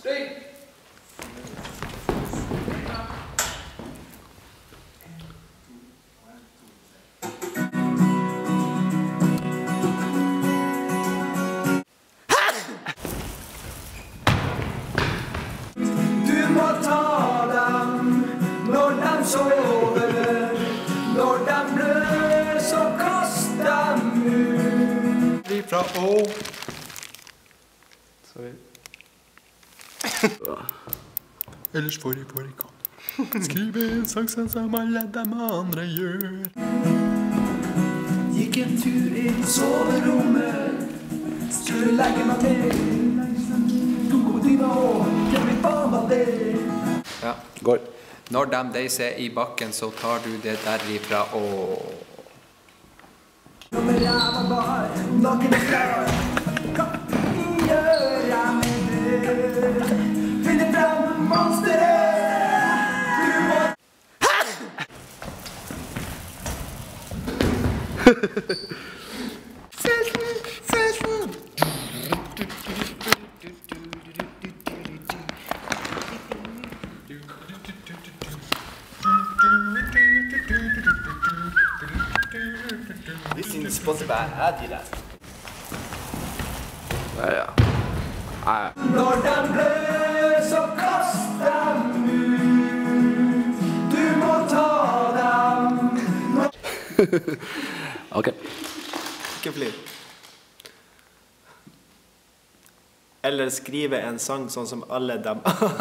Spring! Du må ta dem når de sover, når de blør, så kast dem ut. Fra Å. Sorry. Ellers får jeg ikke skrive en sang som alle de andre gjør. Gikk en tur inn på soverommet, skulle legge meg til. 2 timer og jeg blir faen av det. Ja, går. Når de deiser i bakken, så tar du det derifra og... Når jeg var bar, naken og klar, hva gjør jeg med det? Finner frem monsteret, du må... Selten! This is Spotify Adidas. Ja. Når de blør, så kast dem ut. Du må ta dem. Ok. Ikke flir. Eller skrive en sang sånn som alle dem.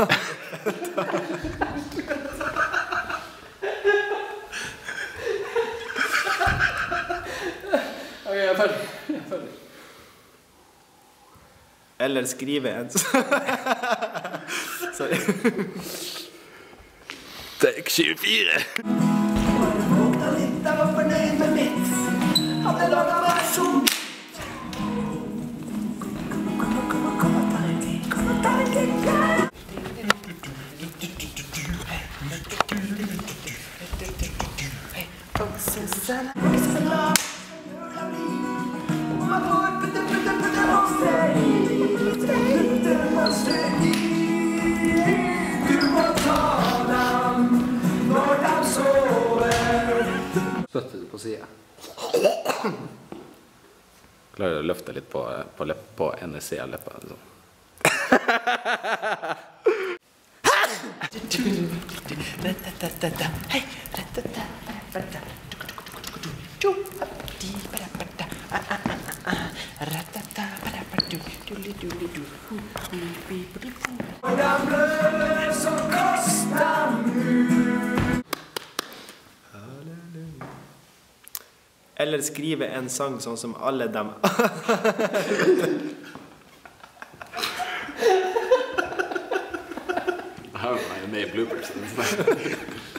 Ok, jeg er ferdig. Eller skrive en Sorry. Take 24. Bare våkna litt, jeg var fornøyd med mitt. Hadde laget versjon. Kom og ta en tid, kom og ta en tid. Du må ta dem når de sover. Spytter du på siden? Klarer du å løfte litt på ene siden av leppa? Sånn. Når de blør, så kast dem ut. Eller skrive en sang sånn som alle dem. Jeg er med i bloopers.